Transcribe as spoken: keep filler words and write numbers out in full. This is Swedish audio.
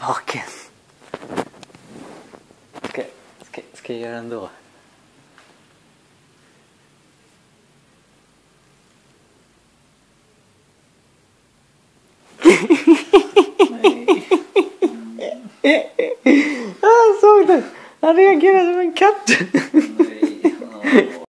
naken. Ska, ska, ska jag göra ändå? Jag såg det. Han reagerade som en katt.